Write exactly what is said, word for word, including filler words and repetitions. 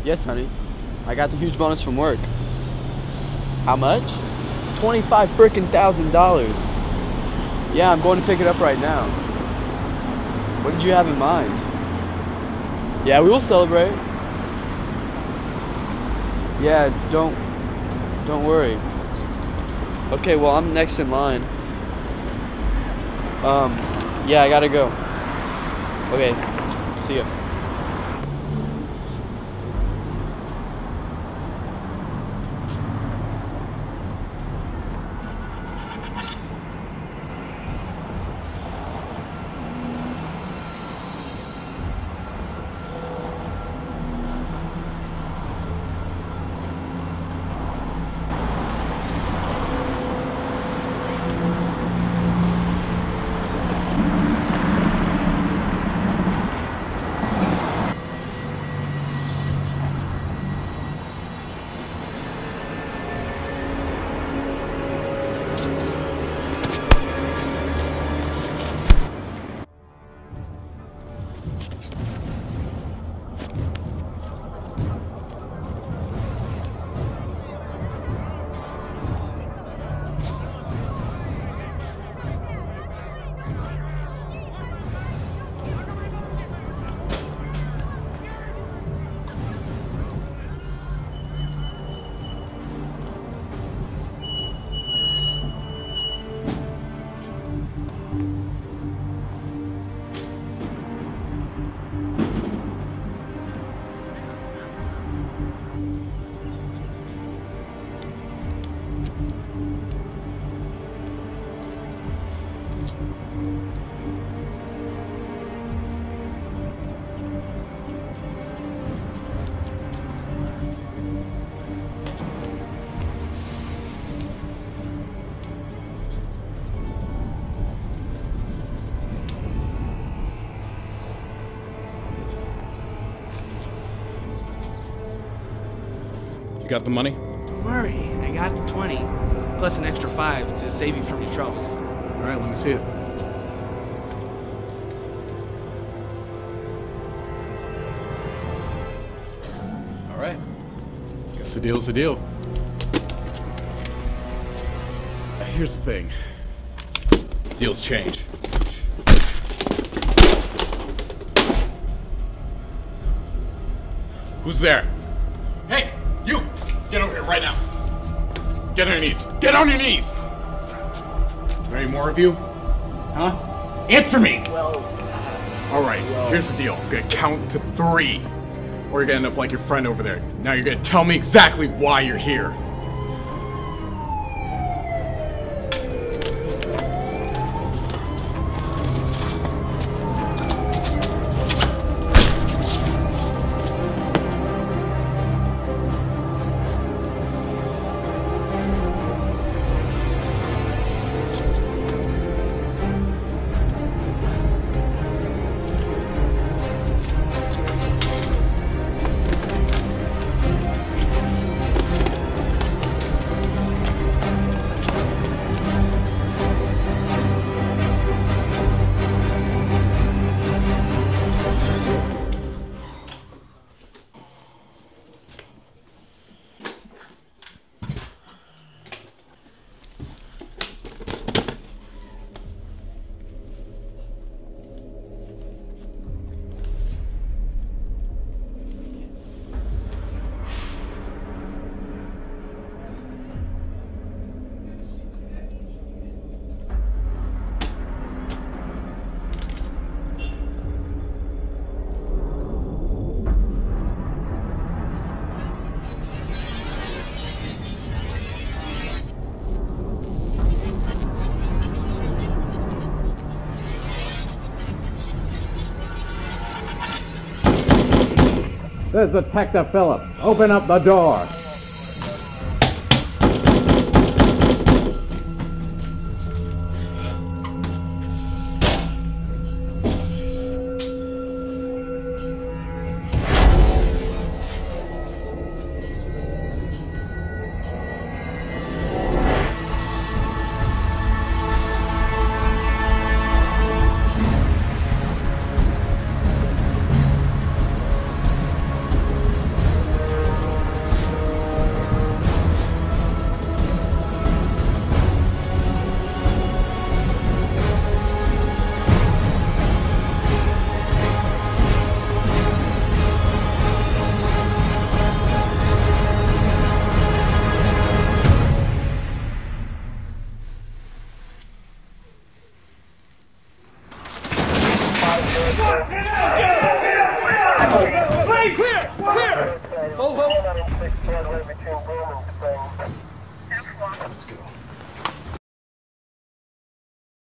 Yes, honey. I got the huge bonus from work. How much? Twenty-five frickin' thousand dollars. Yeah, I'm going to pick it up right now. What did you have in mind? Yeah, we will celebrate. Yeah, don't don't worry. Okay, well, I'm next in line. Um, yeah, I gotta go. Okay, see ya. You got the money? Don't worry, I got the twenty, plus an extra five to save you from your troubles. All right, let me see it. All right. Guess the deal's the deal. Here's the thing. Deals change. Who's there? Hey, you! Get over here right now. Get on your knees. Get on your knees! Are there any more of you? Huh? Answer me! Well... Alright, well. Here's the deal. I'm gonna count to three. Or you're gonna end up like your friend over there. Now you're gonna tell me exactly why you're here. This is Detective Phillips. Open up the door. between Graham and Springs. Let's go.